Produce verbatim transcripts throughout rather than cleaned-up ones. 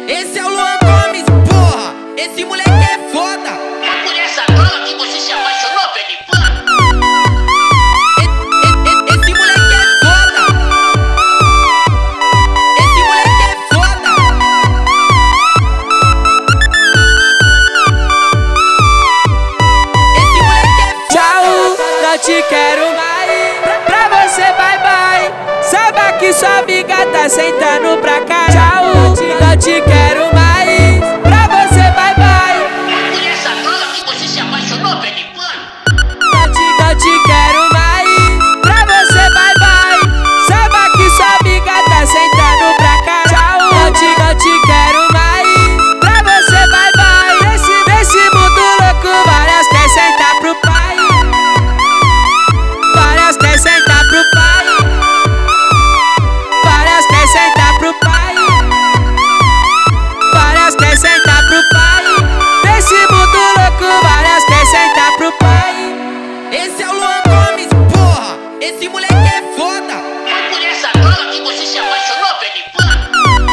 Esse é o Luan Gomes, porra. Esse moleque é foda. É por essa droga que você se apaixonou, pé de pano? Esse moleque é foda. Esse moleque é foda. Esse moleque é foda. Tchau, não te quero mais. Pra você, bye bye. Saiba que sua amiga tá sentando pra cá. Tchau, não te quero mais. Pra você, bye bye. É por essa droga que você se apaixonou, pé de pano? Não te, não te quero mais. Pra você, bye bye. Saiba que sua amiga tá sentando pra cá. Tchau, não te, não te quero mais. Pra você, bye bye. Nesse, nesse mundo louco, várias quer sentar pro pai. Várias quer sentar pro pai. Várias quer sentar pro pai. Várias quer sentar pro pai. Nesse mundo louco, várias quer sentar pro pai. Esse é o Luan Gomes, porra. Esse moleque é foda. É por essa droga que você se apaixonou, pé de pano?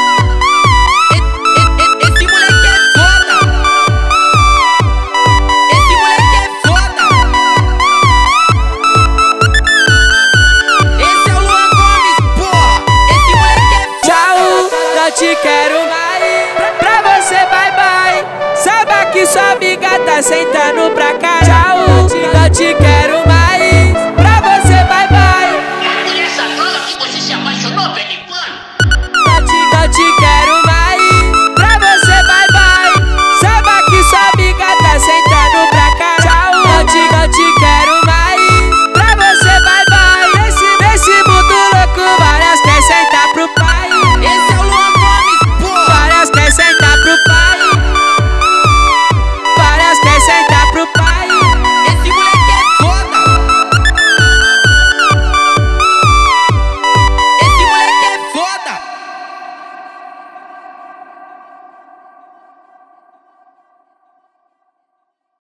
Esse moleque é foda. Esse moleque é foda. Esse é o Luan Gomes, porra. Esse moleque é foda. Tchau, não te quero mais. Pra você, bye bye. Saiba que sua amiga tá sentando pra cá. Tchau, não te quero